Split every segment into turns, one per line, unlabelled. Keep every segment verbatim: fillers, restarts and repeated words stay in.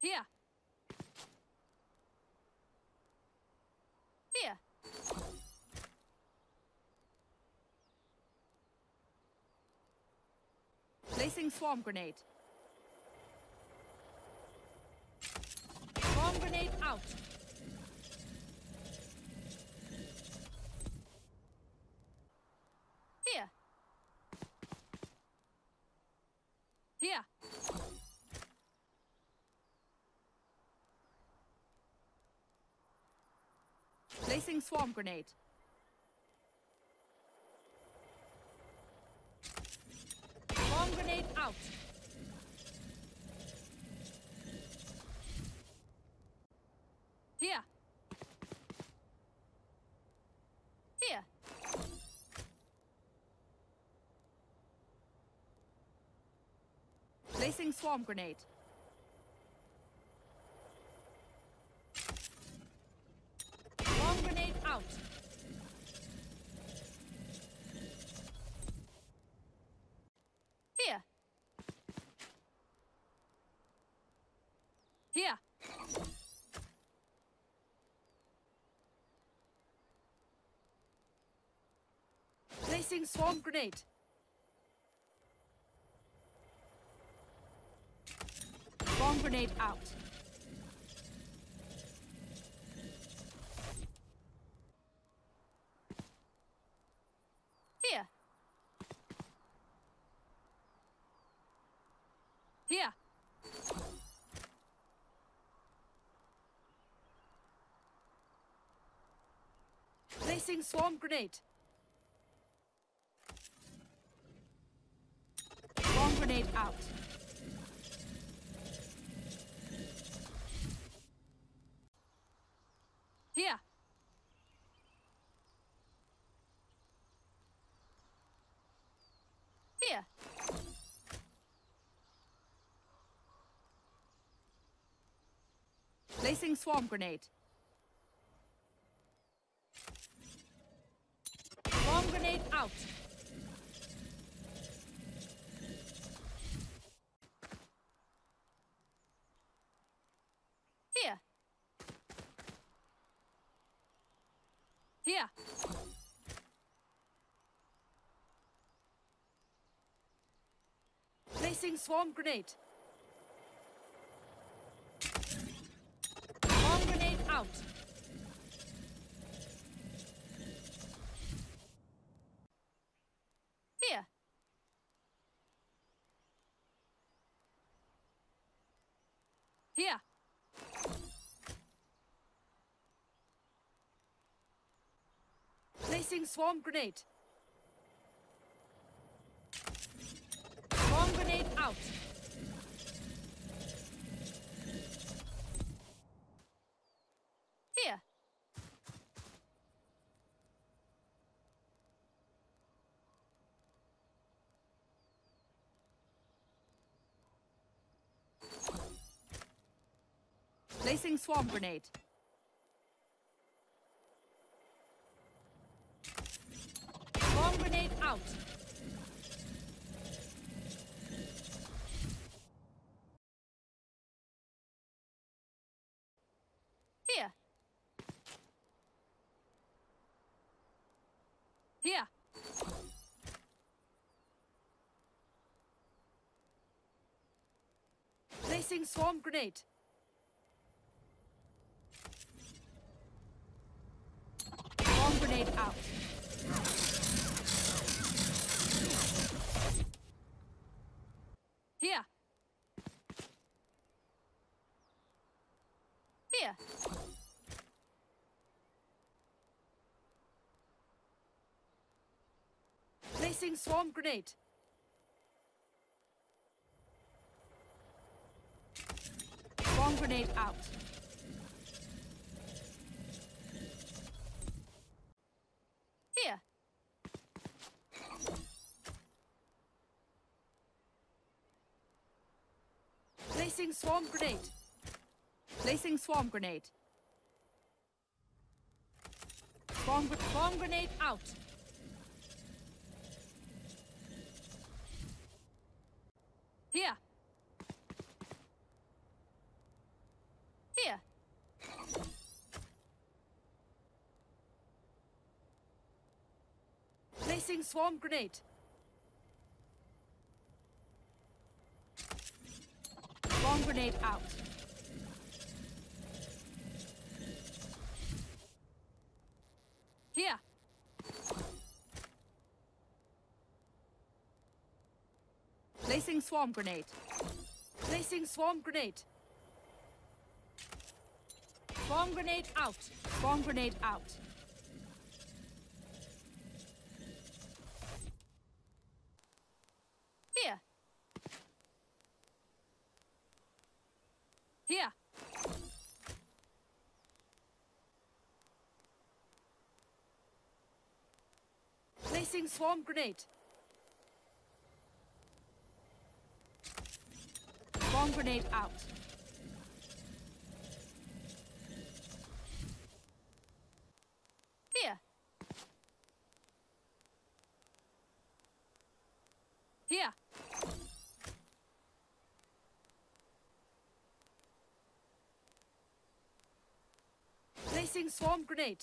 Here. Here. Placing swarm grenade. Swarm grenade out. Here. Here. Placing swarm grenade. Swarm grenade out. Here. Here. Placing swarm grenade. Swarm grenade out. Here. Here. Placing swarm grenade. Swarm grenade out. Here. Here. Placing swarm grenade. Swarm grenade out. Here. Here. Placing swarm grenade. Swarm grenade out. Here. Here. Placing swarm grenade. Swarm grenade out. Here. Here. Placing swarm grenade. Swarm grenade out. Here. Placing swarm grenade. Swarm grenade out. Here. Here. Placing swarm grenade. Swarm grenade out. Here. Here. Placing swarm grenade. Swarm grenade out. Here. Placing swarm grenade. Placing swarm grenade. Swarm, swarm grenade out. Here. swarm grenade. Swarm grenade out. Here. Placing swarm grenade. Placing swarm grenade. Swarm grenade out. Swarm grenade out. Here. Here. Placing swarm grenade. Swarm grenade out. Here. Here. Placing swarm grenade.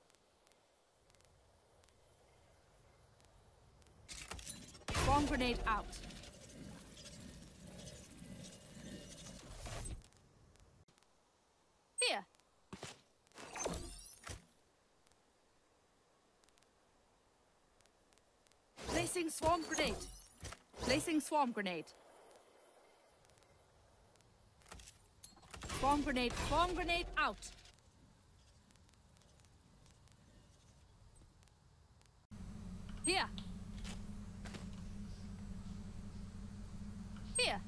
Swarm grenade out. Here. Placing swarm grenade. Placing swarm grenade. Swarm grenade. Swarm grenade out. Here. Here.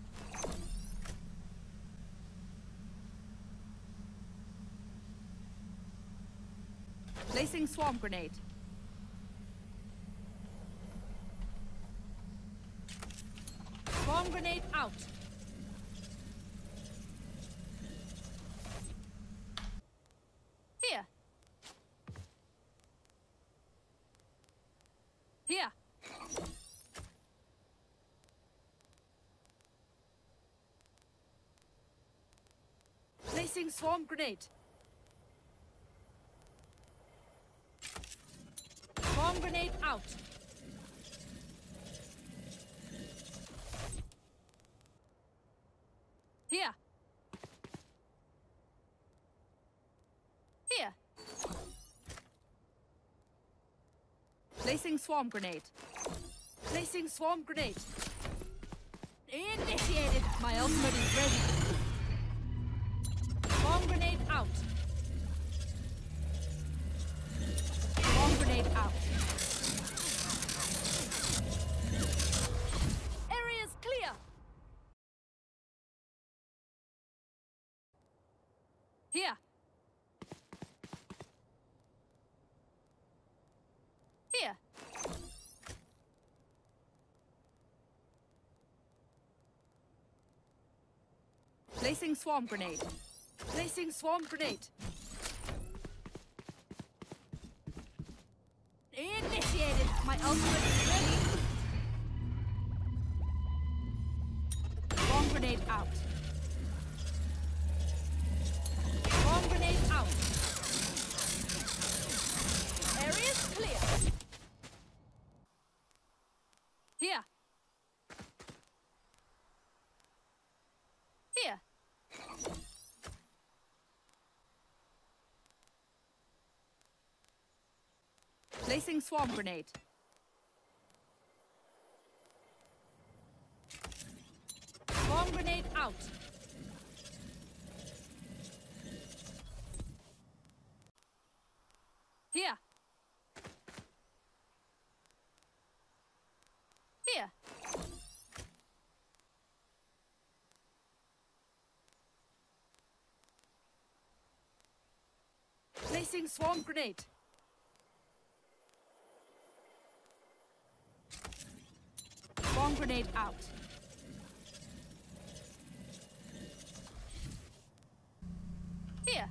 Placing swarm grenade. Swarm grenade out. Here. Here. Placing swarm grenade. Swarm grenade out. Here. Here. Placing swarm grenade. Placing swarm grenade. Initiated. My ultimate is ready. Swarm grenade out. Swarm grenade out. Area's clear. Here. Here. Placing swarm grenade. Placing swarm grenade. Initiated. My ultimate is ready. Swarm grenade out. Swarm grenade out. Area's clear. Here. Here. Placing swarm grenade. Swarm grenade out. Here. Here. Placing swarm grenade. Swarm grenade out. Here.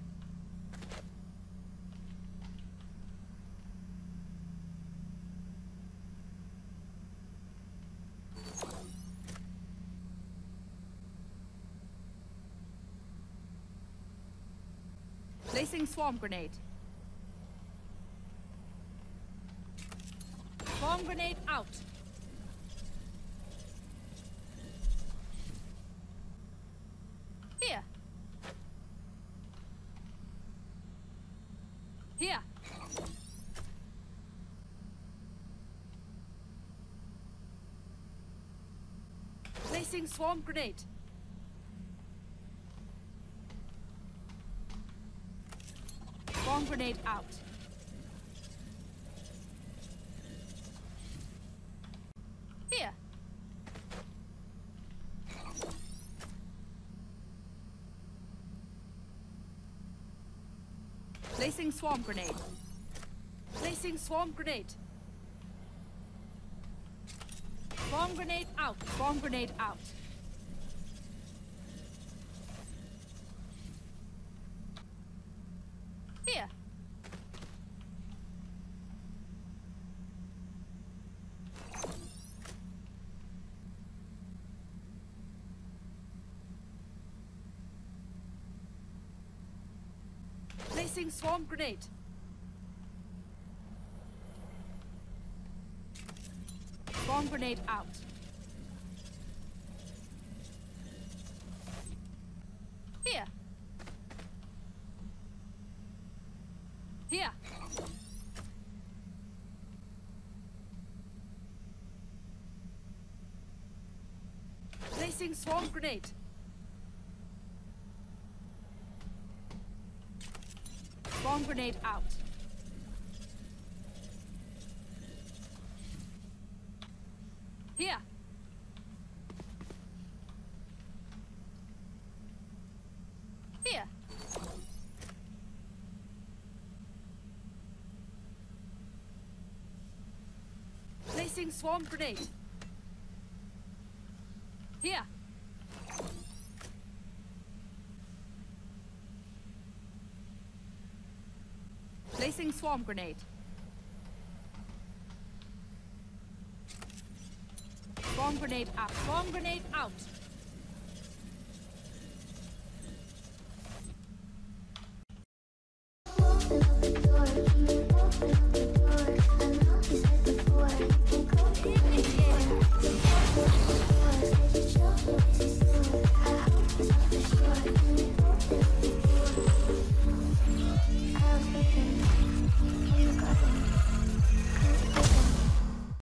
Placing swarm grenade. Swarm Swarm grenade out. Here. Here. Placing swarm grenade. Swarm grenade out. Here. Placing swarm grenade. Placing swarm grenade. Swarm grenade out. Swarm grenade out. Here. Placing swarm grenade. Swarm grenade out. Here. Here. Placing swarm grenade. Swarm grenade out. Here. Here. Placing swarm grenade. Here. Placing swarm grenade. Swarm grenade out. Swarm grenade out.